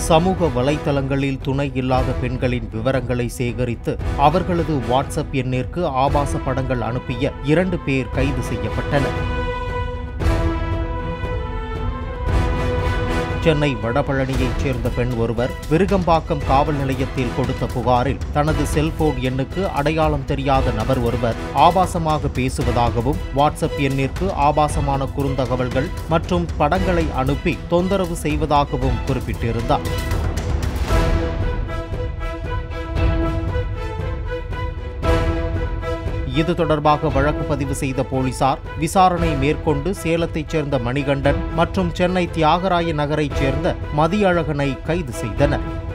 சமூக வலைதளங்களில் துணை இல்லாத பெண்களின் விவரங்களை சேகரித்து அவர்களது வாட்ஸ்அப் எண்ணிற்கு ஆபாச படங்கள் அனுப்பிய 2 பேர் கைது செய்யப்பட்டனர். சென்னை வடபழனியைச் சேர்ந்த பெண் ஒருவர் விருகம்பாக்கம் காவல் நிலையத்தில் கொடுத்த புகாரில் தனது செல்போன் எண்ணுக்கு அடையாளம் தெரியாத நபர் ஒருவர் ஆபாசமாக பேசுவதாகவும் வாட்ஸ்அப் எண்ணிற்கு ஆபாசமான குறுந்தகவல்கள் மற்றும் படங்களை அனுப்பி தொந்தரவு செய்வதாகவும் குறிப்பிட்டிருந்தார். இது தொடர்பாக வழக்கு பதிவு செய்த போலீசார் விசாரணை மேற்கொண்டு சேலத்தைச் சேர்ந்த மணிகண்டன் மற்றும் சென்னை தியாகராய நகரைச் சேர்ந்த மதியழகனை கைது செய்தனர்.